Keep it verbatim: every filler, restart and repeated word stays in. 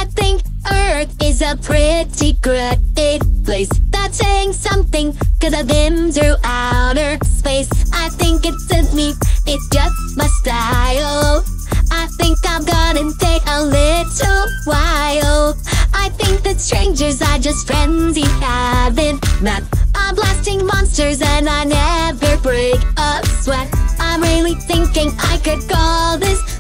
I think Earth is a pretty great place that's saying something, cause I've been through outer space. I think it's in me, it's just my style. I think I'm gonna take a little while. I think that strangers are just friends you haven't met. I'm blasting monsters and I never break a sweat. I'm really thinking I could call this